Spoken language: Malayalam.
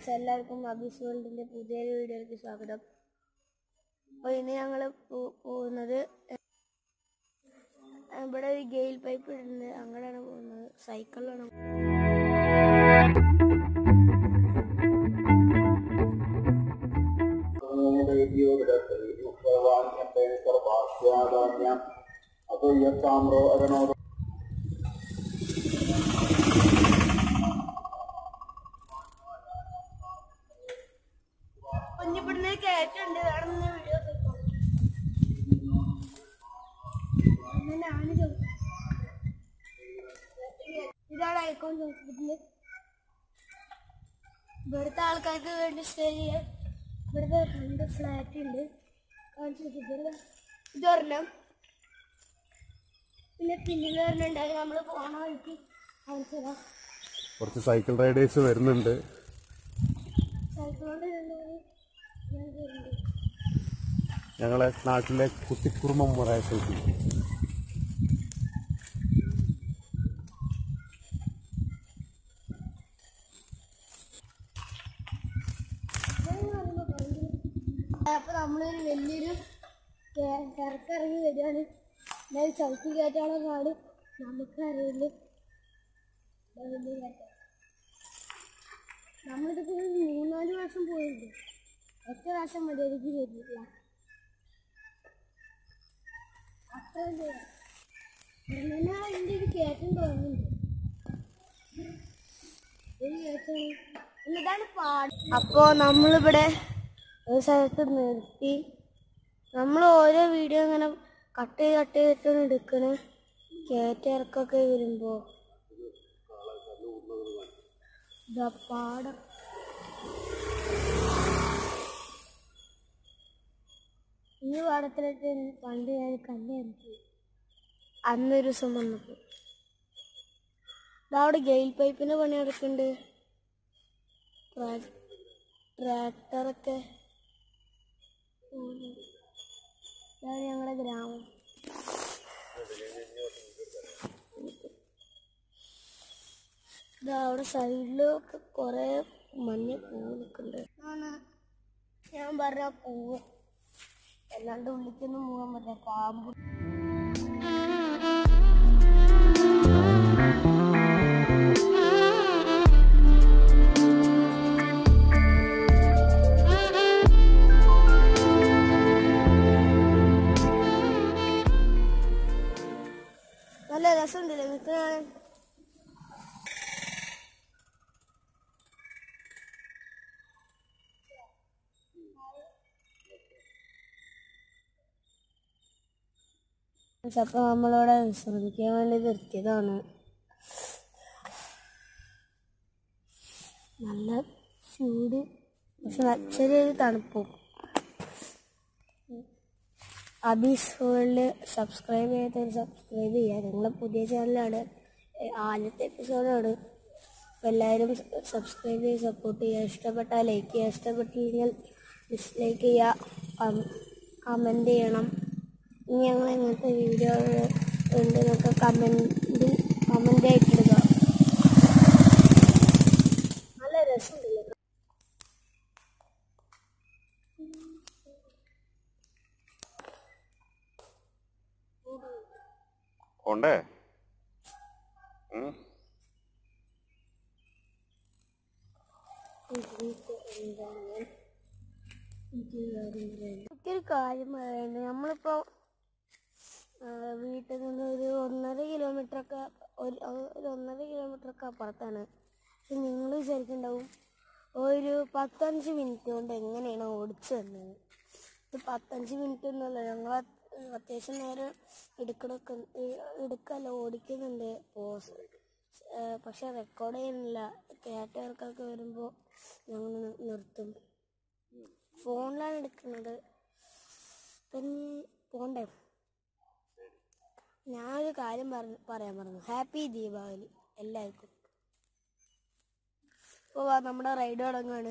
ഫ്രണ്ട്സ് എല്ലാവർക്കും അബീസ് വേൾഡിൻ്റെ പുതിയൊരു വീഡിയോയിലേക്ക് സ്വാഗതം. അപ്പോൾ ഇന്ന് ഞങ്ങൾ പോകുന്നത് ഇവിടെ ഒരു ഗെയിൽ പൈപ്പ് ഇടുന്നത്, അങ്ങനെയാണ് പോകുന്നത്. സൈക്കിളിലാണ്. ഇവിടുന്ന് കയറ്റുണ്ട്, വീഡിയോ ഇതാണ് ഐക്കോൺ ഹോസ്പിറ്റല്. ഇവിടുത്തെ ആൾക്കാർക്ക് വേണ്ടി സ്റ്റേ ചെയ്യാൻ ഇവിടുത്തെ 2 ഫ്ലാറ്റ് ഉണ്ട്. ഇതൊരെണ്ണം, പിന്നെ പിന്നിൽ ഉണ്ടായി. നമ്മൾ പോണ വഴിക്ക് കാണിച്ചതാ. കുറച്ച് സൈക്കിൾ റൈഡേഴ്സ് വരുന്നുണ്ട്. സൈക്കിളോട് ഞങ്ങളെ നാട്ടിലെ കുട്ടിക്കുറുമം മുറ സൈക്കിൾ. അപ്പൊ നമ്മളൊരു വലിയൊരു തിരക്കിറങ്ങി വരികയാണ്. എന്നാലും ചവിട്ടി കയറ്റാനുള്ള പാട് നമുക്കറിയില്ല. വലിയ കയറ്റം നമ്മളിതിപ്പോൾ 3-4 പ്രാവശ്യം പോയിട്ടുണ്ട്. ഒറ്റ പ്രാവശ്യം മര്യാദയ്ക്ക് വരില്ല. അത്ര ഇങ്ങനെ അതിൻ്റെ ഒരു കയറ്റം തോന്നുന്നുണ്ട്. ഒരു കയറ്റാണ്. എന്നിട്ടാണ് പാട്. അപ്പോൾ നമ്മളിവിടെ ഒരു സ്ഥലത്ത് നിർത്തി. നമ്മൾ ഓരോ വീഡിയോ ഇങ്ങനെ കട്ട് ചെയ്തിട്ടാണ് എടുക്കണേ. കയറ്റിറക്കൊക്കെ വരുമ്പോൾ ഇതാ പാടം. ഈ പാടത്തിലൊക്കെ പണ്ട് ഞാൻ കണ്ടിരുന്നു അന്നൊരു ദിവസം വന്നപ്പോൾ. ഇതവിടെ ഗെയിൽ പൈപ്പിൻ്റെ പണി നടക്കുന്നുണ്ട്. ട്രാക്ടറൊക്കെ. ഇതാണ് ഞങ്ങളുടെ ഗ്രാമം. ഇതാ അവിടെ സൈഡിലൊക്കെ കുറേ മഞ്ഞ പൂവ് നിൽക്കുന്നുണ്ട്. ഞാൻ പറഞ്ഞ പൂവ് അല്ലാണ്ട് ഉള്ളിക്കൊന്നും പോകാൻ പറ്റില്ല. പാമ്പ്. നല്ല രസമുണ്ടല്ലേ നിൽക്കാൻ. അപ്പോൾ നമ്മളവിടെ വിശ്രമിക്കാൻ വേണ്ടി നിർത്തിയതാണ്. നല്ല ചൂട്, പക്ഷെ ചെറിയൊരു തണുപ്പും. അബീസ് വേൾഡ് സബ്സ്ക്രൈബ് ചെയ്യാത്തവർ സബ്സ്ക്രൈബ് ചെയ്യുക. ഞങ്ങളുടെ പുതിയ ചാനലാണ്, ആദ്യത്തെ എപ്പിസോഡാണ്. അപ്പോൾ എല്ലാവരും സബ്സ്ക്രൈബ് ചെയ്ത് സപ്പോർട്ട് ചെയ്യുക. ഇഷ്ടപ്പെട്ടാൽ ലൈക്ക് ചെയ്യുക, ഇഷ്ടപ്പെട്ടില്ലെങ്കിൽ ഡിസ്ലൈക്ക് ചെയ്യുക, കമൻറ്റ് ചെയ്യണം. ഇനി ഞങ്ങൾ ഇങ്ങനത്തെ വീഡിയോ ഉണ്ട് എന്നൊക്കെ കമൻ്റ് ആയിട്ടിടുക. നല്ല രസമുണ്ടല്ലോ. ഉണ്ടേ എനിക്കൊരു കാര്യം പറയുന്നത്, നമ്മളിപ്പോൾ വീട്ടിൽ നിന്ന് ഒരു 1.5 കിലോമീറ്ററൊക്കെ ഒരു 1.5 കിലോമീറ്ററൊക്കെ അപ്പുറത്താണ്. പക്ഷെ നിങ്ങൾ വിചാരിക്കുന്നുണ്ടാവും ഒരു 15 മിനിറ്റ് കൊണ്ട് എങ്ങനെയാണ് ഓടിച്ചു തന്നത്. ഇത് 15 മിനിറ്റ് ഒന്നുമല്ല, ഞങ്ങൾ അത്യാവശ്യം നേരം എടുക്കല്ല ഓടിക്കുന്നുണ്ട്. പക്ഷെ റെക്കോർഡ് ചെയ്യുന്നില്ല. കേട്ടവർക്കൊക്കെ വരുമ്പോൾ ഞങ്ങൾ നിർത്തും. ഫോണിലാണ് എടുക്കുന്നത്. പിന്നെ പോണ്ടേ. ഞാനൊരു കാര്യം പറയാൻ പറഞ്ഞു. ഹാപ്പി ദീപാവലി എല്ലാവർക്കും. ഇപ്പോൾ നമ്മുടെ റൈഡ് തുടങ്ങുകയാണ്.